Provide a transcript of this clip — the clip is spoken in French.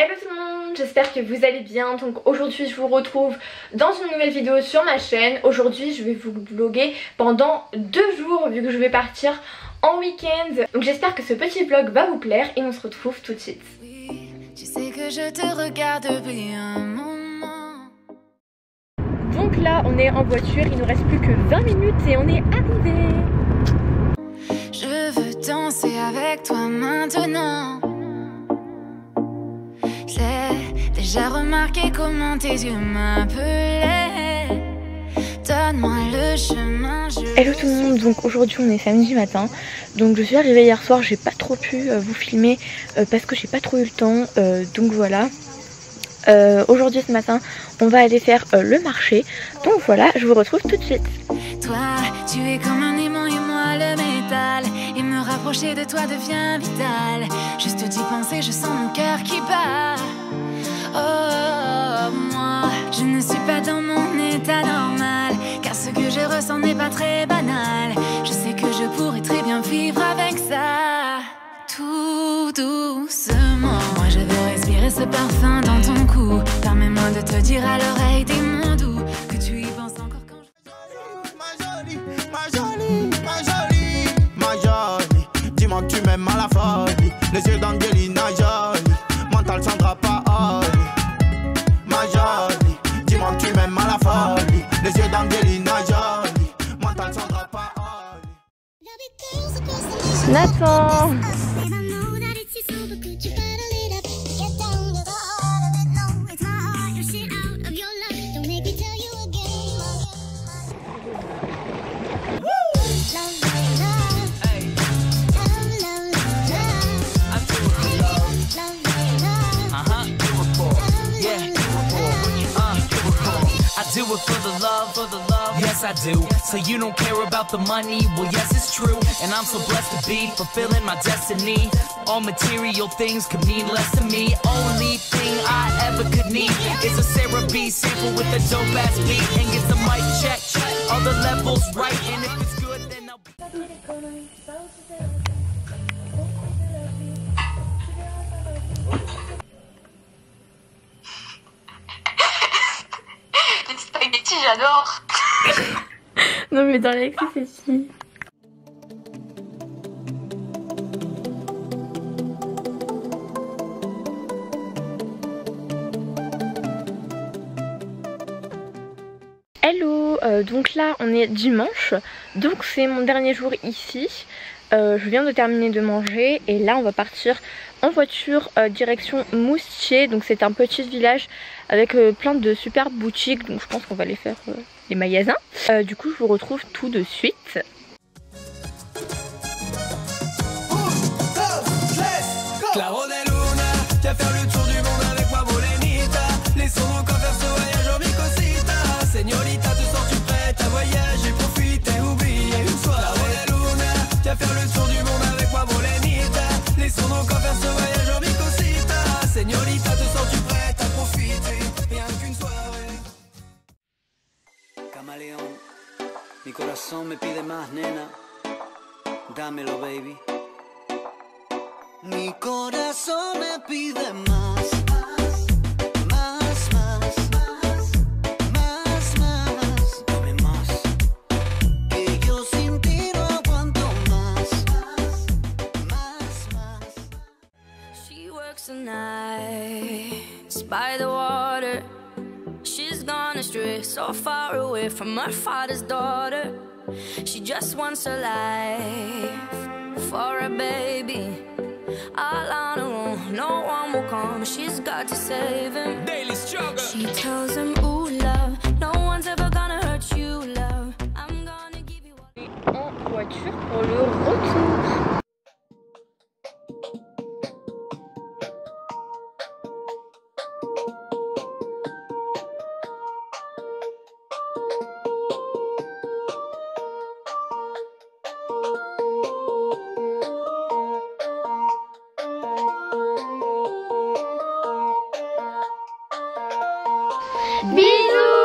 Hello tout le monde, j'espère que vous allez bien. Donc aujourd'hui je vous retrouve dans une nouvelle vidéo sur ma chaîne. Aujourd'hui je vais vous vlogger pendant 2 jours vu que je vais partir en week-end. Donc j'espère que ce petit vlog va vous plaire et on se retrouve tout de suite. Oui, tu sais que je te regarde depuis un moment. Donc là on est en voiture, il nous reste plus que 20 minutes et on est arrivé. Je veux danser avec toi maintenant. J'ai déjà remarqué comment tes yeux m'appelaient. Donne-moi le chemin. Hello tout le monde, donc aujourd'hui on est samedi matin. Donc je suis arrivée hier soir, j'ai pas trop pu vous filmer parce que j'ai pas trop eu le temps. Donc voilà. Aujourd'hui ce matin on va aller faire le marché. Donc voilà, je vous retrouve tout de suite. Toi, tu es comme un aimant et moi le métal. Et me rapprocher de toi devient vital. Juste d'y penser, je sens mon cœur qui bat. Oh, moi, je ne suis pas dans mon état normal. Car ce que je ressens n'est pas très banal. Je sais que je pourrais très bien vivre avec ça. Tout doucement, moi je veux respirer ce parfum dans ton cou. Permets-moi de te dire à l'oreille des mots doux que tu y penses encore quand je... Ma jolie, dis-moi que tu m'aimes à la folie. Les yeux d'Angelina Jolie, mental Sandra Paoli. Ma jolie, dis-moi que tu m'aimes à la folie. Les yeux d'Angelina Jolie, mental Sandra Paoli. Nathan. Do it for the love, yes I do. So you don't care about the money, well yes it's true. And I'm so blessed to be fulfilling my destiny. All material things could mean less to me. Only thing I ever could need is a Sarah B sample with a dope ass beat. And get the mic check, all the levels right. And if it's good then I'll be... J'adore. Non mais dans l'excès c'est si. Hello, donc là on est dimanche, donc c'est mon dernier jour ici. Je viens de terminer de manger et là on va partir en voiture direction Moustier. Donc c'est un petit village avec plein de superbes boutiques, donc je pense qu'on va aller faire les magasins. Du coup je vous retrouve tout de suite. Claro de luna, viens faire le tour du monde avec moi, morenita. Laissons nos converses au voyage en mi cosita. Señorita, te sens-tu prête à voyager, profiter, oublier une soirée? Claro de luna, viens faire le tour du monde avec moi, morenita. Laissons nos converses au voyage en mi cosita. Señorita, te sens-tu prête à profiter, rien qu'une soirée? Camaleón, mi corazón me pide más, nena. Dámelo, baby. Mi corazón me pide más, más, más, más, más, más. Dame más, que yo sin ti no aguanto más, más, más. She works the nights by the water. She's gone astray, so far away from her father's daughter. She just wants a life for a baby. All on her own, no one will come. She's got to save him. Daily struggle. She tells him, ooh, love, no one's ever gonna hurt you, love. I'm gonna give you all... En voiture pour le retour. Bisous.